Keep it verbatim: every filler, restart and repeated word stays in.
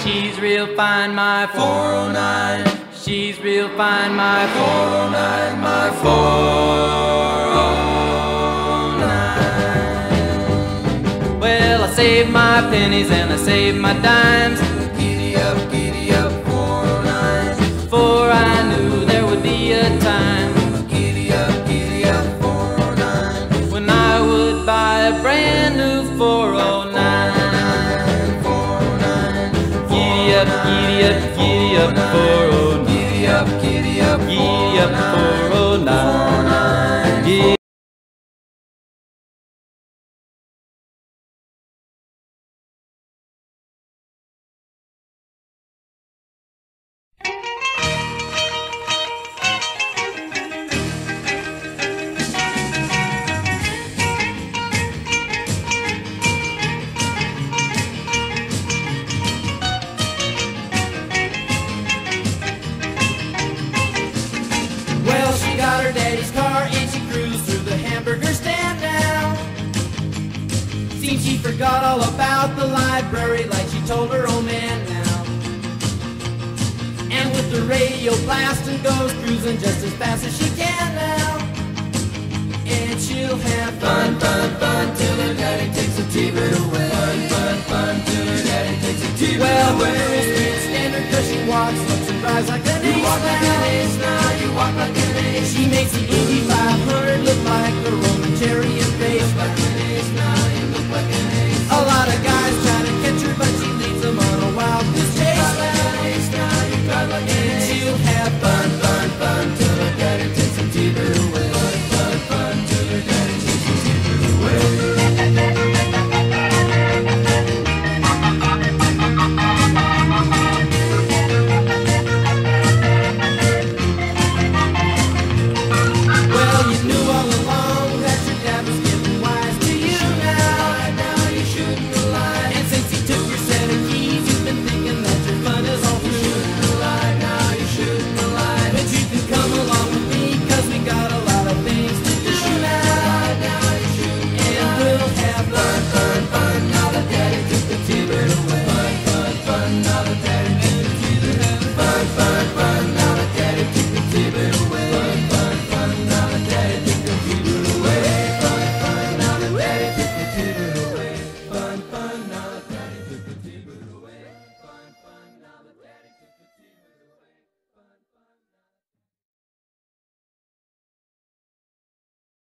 She's real fine, my four oh nine. She's real fine, my four oh nine, my four oh nine. Well, I saved my pennies and I saved my dimes. Giddy up, giddy up, four oh nine. For I knew there would be a time. Giddy up, giddy up, four oh nine. When I would buy a brand new four oh nine. Giddy up, giddy up, giddy up, four oh nine. Giddy up, giddy up, giddy up, four oh nine. Giddy her daddy's car and she cruised through the hamburger stand now. Seems she forgot all about the library like she told her old man now. And with the radio blasting goes cruising just as fast as she can now. And she'll have fun, fun, fun till her daddy takes the T V away. Fun, fun, fun till her daddy takes the T V well, away. Well, the girls can't stand her cause she walks, looks and cries like an ace. You walk like an ace now, you walk like an ace. She makes the blue